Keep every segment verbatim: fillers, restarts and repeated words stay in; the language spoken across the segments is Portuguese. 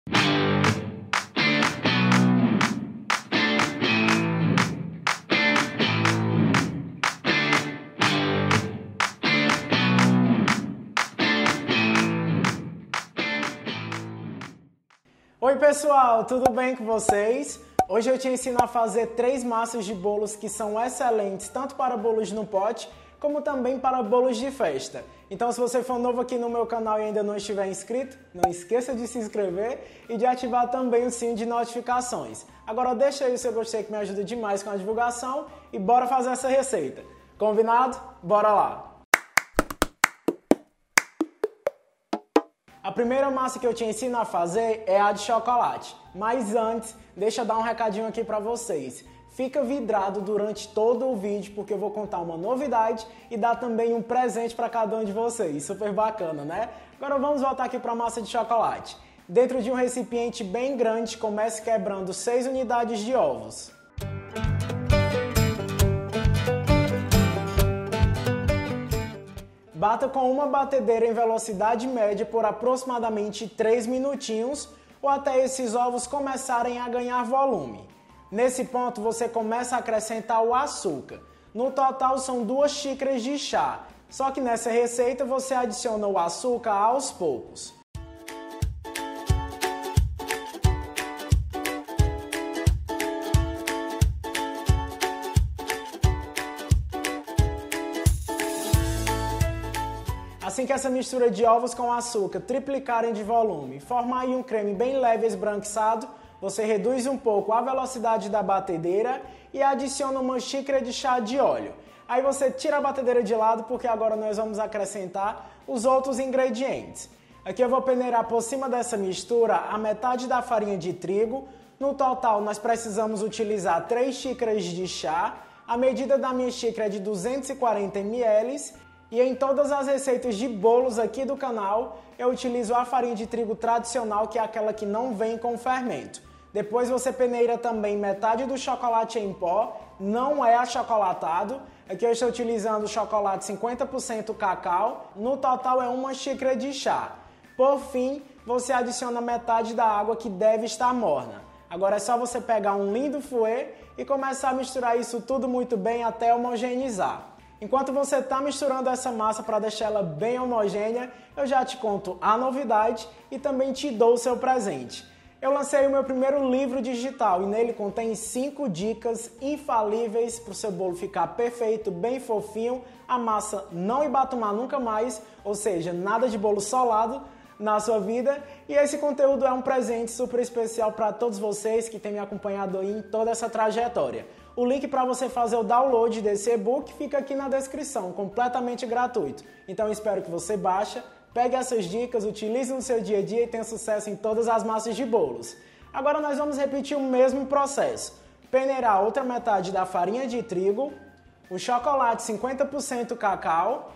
Oi pessoal, tudo bem com vocês? Hoje eu te ensino a fazer três massas de bolos que são excelentes tanto para bolos no pote como também para bolos de festa. Então se você for novo aqui no meu canal e ainda não estiver inscrito, não esqueça de se inscrever e de ativar também o sininho de notificações. Agora deixa aí o seu gostei que me ajuda demais com a divulgação e bora fazer essa receita. Combinado? Bora lá! A primeira massa que eu te ensino a fazer é a de chocolate, mas antes, deixa eu dar um recadinho aqui para vocês. Fica vidrado durante todo o vídeo porque eu vou contar uma novidade e dar também um presente para cada um de vocês, super bacana, né? Agora vamos voltar aqui para a massa de chocolate. Dentro de um recipiente bem grande, comece quebrando seis unidades de ovos. Bata com uma batedeira em velocidade média por aproximadamente três minutinhos ou até esses ovos começarem a ganhar volume. Nesse ponto você começa a acrescentar o açúcar. No total são duas xícaras de chá, só que nessa receita você adiciona o açúcar aos poucos. Assim que essa mistura de ovos com açúcar triplicarem de volume, formar aí um creme bem leve esbranquiçado, você reduz um pouco a velocidade da batedeira e adiciona uma xícara de chá de óleo. Aí você tira a batedeira de lado porque agora nós vamos acrescentar os outros ingredientes. Aqui eu vou peneirar por cima dessa mistura a metade da farinha de trigo. No total nós precisamos utilizar três xícaras de chá. A medida da minha xícara é de duzentos e quarenta mililitros. E em todas as receitas de bolos aqui do canal, eu utilizo a farinha de trigo tradicional, que é aquela que não vem com fermento. Depois você peneira também metade do chocolate em pó, não é achocolatado. Aqui eu estou utilizando chocolate cinquenta por cento cacau, no total é uma xícara de chá. Por fim, você adiciona metade da água que deve estar morna. Agora é só você pegar um lindo fouet e começar a misturar isso tudo muito bem até homogeneizar. Enquanto você está misturando essa massa para deixar ela bem homogênea, eu já te conto a novidade e também te dou o seu presente. Eu lancei o meu primeiro livro digital e nele contém cinco dicas infalíveis para o seu bolo ficar perfeito, bem fofinho, a massa não embatumar nunca mais, ou seja, nada de bolo solado na sua vida. E esse conteúdo é um presente super especial para todos vocês que têm me acompanhado aí em toda essa trajetória. O link para você fazer o download desse e-book fica aqui na descrição, completamente gratuito. Então eu espero que você baixe, pegue essas dicas, utilize no seu dia a dia e tenha sucesso em todas as massas de bolos. Agora nós vamos repetir o mesmo processo. Peneirar a outra metade da farinha de trigo, o chocolate cinquenta por cento cacau,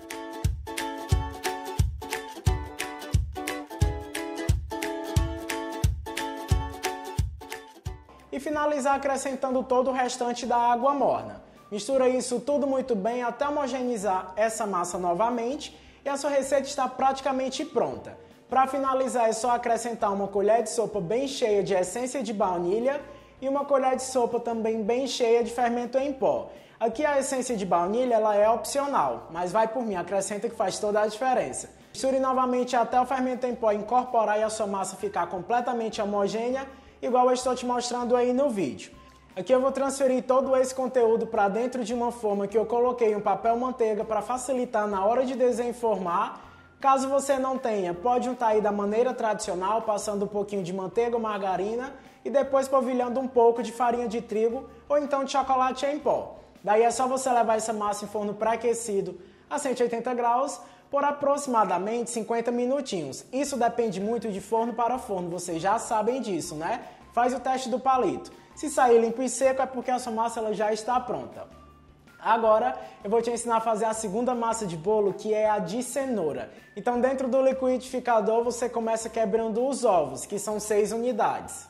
e finalizar acrescentando todo o restante da água morna. Mistura isso tudo muito bem até homogeneizar essa massa novamente e a sua receita está praticamente pronta. Para finalizar é só acrescentar uma colher de sopa bem cheia de essência de baunilha e uma colher de sopa também bem cheia de fermento em pó. Aqui a essência de baunilha ela é opcional, mas vai por mim, acrescenta que faz toda a diferença. Misture novamente até o fermento em pó incorporar e a sua massa ficar completamente homogênea, igual eu estou te mostrando aí no vídeo. Aqui eu vou transferir todo esse conteúdo para dentro de uma forma que eu coloquei um papel manteiga para facilitar na hora de desenformar. Caso você não tenha, pode untar aí da maneira tradicional, passando um pouquinho de manteiga ou margarina e depois polvilhando um pouco de farinha de trigo ou então de chocolate em pó. Daí é só você levar essa massa em forno pré-aquecido a cento e oitenta graus por aproximadamente cinquenta minutinhos. Isso depende muito de forno para forno, vocês já sabem disso, né? Faz o teste do palito. Se sair limpo e seco é porque a sua massa ela já está pronta. Agora eu vou te ensinar a fazer a segunda massa de bolo, que é a de cenoura. Então dentro do liquidificador você começa quebrando os ovos, que são seis unidades.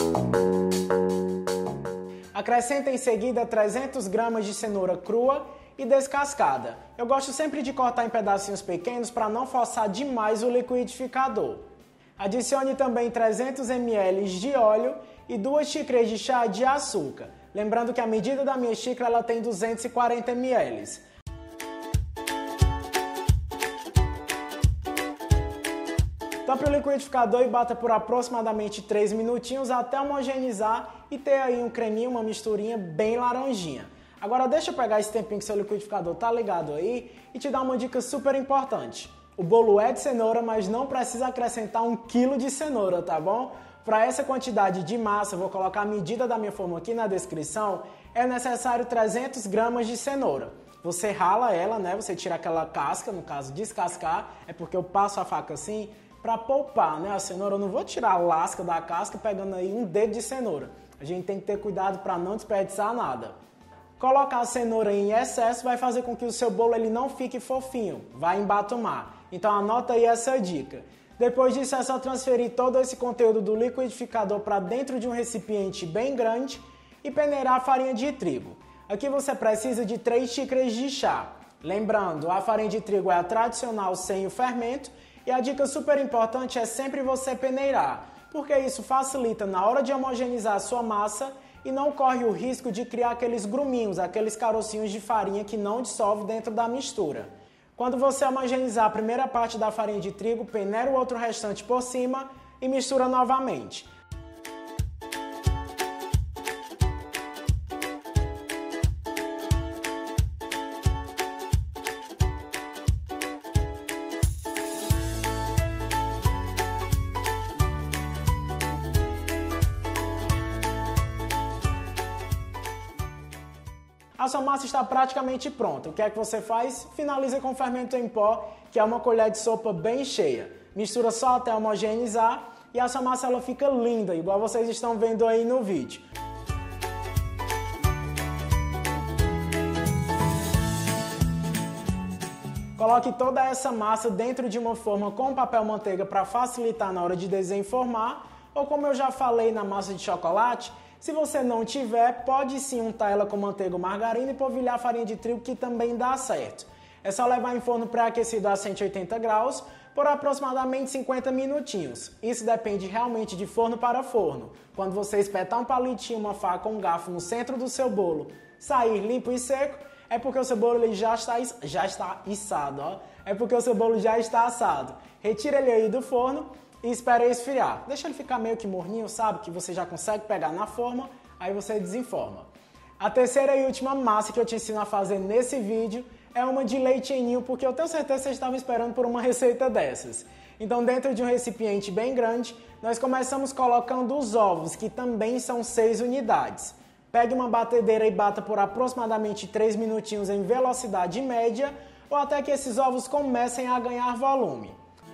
Acrescenta em seguida trezentas gramas de cenoura crua e descascada. Eu gosto sempre de cortar em pedacinhos pequenos para não forçar demais o liquidificador. Adicione também trezentos mililitros de óleo e duas xícaras de chá de açúcar. Lembrando que a medida da minha xícara ela tem duzentos e quarenta mililitros. Tampe o liquidificador e bata por aproximadamente três minutinhos até homogeneizar e ter aí um creminho, uma misturinha bem laranjinha. Agora deixa eu pegar esse tempinho que seu liquidificador tá ligado aí e te dar uma dica super importante. O bolo é de cenoura, mas não precisa acrescentar um quilo de cenoura, tá bom? Para essa quantidade de massa, eu vou colocar a medida da minha forma aqui na descrição, é necessário trezentas gramas de cenoura. Você rala ela, né? Você tira aquela casca, no caso descascar, é porque eu passo a faca assim, para poupar, né? A cenoura, eu não vou tirar a lasca da casca pegando aí um dedo de cenoura. A gente tem que ter cuidado para não desperdiçar nada. Colocar a cenoura em excesso vai fazer com que o seu bolo ele não fique fofinho, vai embatumar. Então anota aí essa dica. Depois disso é só transferir todo esse conteúdo do liquidificador para dentro de um recipiente bem grande e peneirar a farinha de trigo. Aqui você precisa de três xícaras de chá. Lembrando, a farinha de trigo é a tradicional sem o fermento e a dica super importante é sempre você peneirar, porque isso facilita na hora de homogeneizar a sua massa e não corre o risco de criar aqueles gruminhos, aqueles carocinhos de farinha que não dissolve dentro da mistura. Quando você homogeneizar a primeira parte da farinha de trigo, peneira o outro restante por cima e mistura novamente. A sua massa está praticamente pronta. O que é que você faz? Finaliza com fermento em pó, que é uma colher de sopa bem cheia. Mistura só até homogeneizar e a sua massa ela fica linda, igual vocês estão vendo aí no vídeo. Coloque toda essa massa dentro de uma forma com papel manteiga para facilitar na hora de desenformar, ou como eu já falei na massa de chocolate, se você não tiver, pode sim untar ela com manteiga ou margarina e polvilhar a farinha de trigo, que também dá certo. É só levar em forno pré-aquecido a cento e oitenta graus por aproximadamente cinquenta minutinhos. Isso depende realmente de forno para forno. Quando você espetar um palitinho, uma faca ou um garfo no centro do seu bolo, sair limpo e seco, é porque o seu bolo ele já está, já está içado, ó. É porque o seu bolo já está assado. Retira ele aí do forno e espera esfriar. Deixa ele ficar meio que morninho, sabe? Que você já consegue pegar na forma, aí você desenforma. A terceira e última massa que eu te ensino a fazer nesse vídeo é uma de leite em ninho, porque eu tenho certeza que vocês estavam esperando por uma receita dessas. Então, dentro de um recipiente bem grande, nós começamos colocando os ovos, que também são seis unidades. Pegue uma batedeira e bata por aproximadamente três minutinhos em velocidade média, ou até que esses ovos comecem a ganhar volume.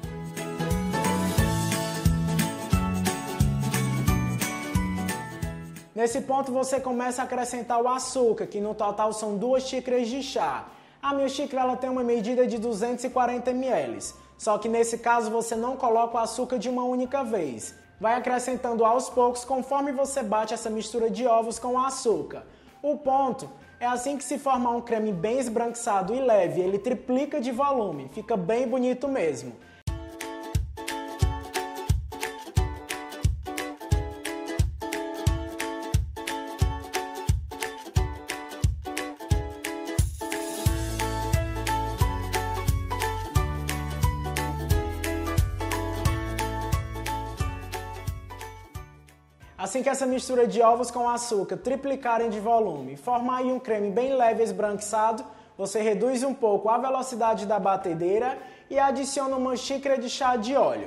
Nesse ponto você começa a acrescentar o açúcar, que no total são duas xícaras de chá. A minha xícara ela tem uma medida de duzentos e quarenta mililitros, só que nesse caso você não coloca o açúcar de uma única vez. Vai acrescentando aos poucos conforme você bate essa mistura de ovos com o açúcar. O ponto é assim que se formar um creme bem esbranquiçado e leve, ele triplica de volume, fica bem bonito mesmo. Assim que essa mistura de ovos com açúcar triplicarem de volume e formar aí um creme bem leve esbranquiçado, você reduz um pouco a velocidade da batedeira e adiciona uma xícara de chá de óleo.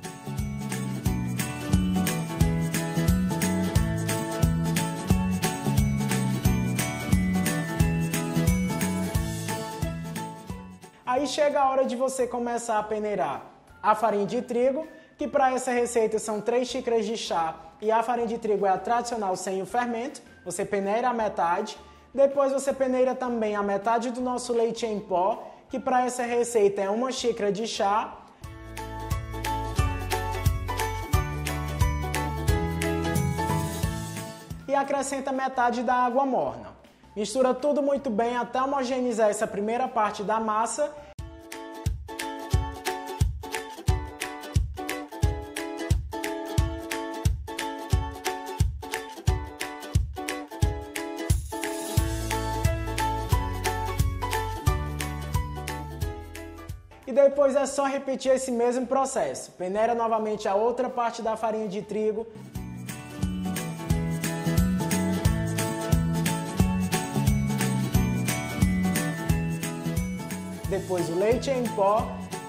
Aí chega a hora de você começar a peneirar a farinha de trigo, que para essa receita são três xícaras de chá e a farinha de trigo é a tradicional sem o fermento. Você peneira a metade, depois você peneira também a metade do nosso leite em pó, que para essa receita é uma xícara de chá. E acrescenta metade da água morna. Mistura tudo muito bem até homogeneizar essa primeira parte da massa. E depois é só repetir esse mesmo processo. Peneira novamente a outra parte da farinha de trigo. Depois o leite em pó.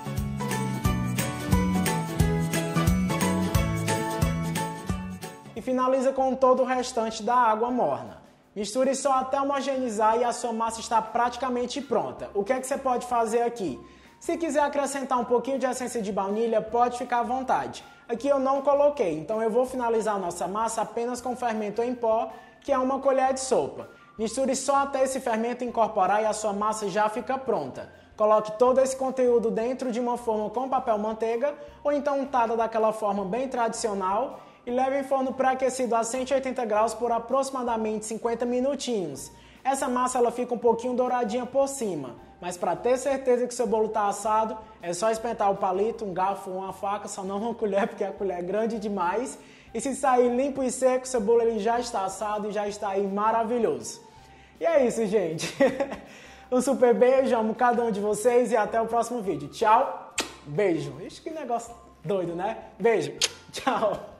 E finaliza com todo o restante da água morna. Misture só até homogeneizar e a sua massa está praticamente pronta. O que é que você pode fazer aqui? Se quiser acrescentar um pouquinho de essência de baunilha, pode ficar à vontade. Aqui eu não coloquei, então eu vou finalizar a nossa massa apenas com fermento em pó, que é uma colher de sopa. Misture só até esse fermento incorporar e a sua massa já fica pronta. Coloque todo esse conteúdo dentro de uma forma com papel manteiga ou então untada daquela forma bem tradicional e leve em forno pré-aquecido a cento e oitenta graus por aproximadamente cinquenta minutinhos. Essa massa ela fica um pouquinho douradinha por cima, mas para ter certeza que seu bolo está assado, é só espetar o palito, um garfo ou uma faca, só não uma colher porque a colher é grande demais. E se sair limpo e seco, seu bolo ele já está assado e já está aí maravilhoso. E é isso, gente. Um super beijo, amo cada um de vocês e até o próximo vídeo. Tchau, beijo. Ixi, que negócio doido, né? Beijo, tchau.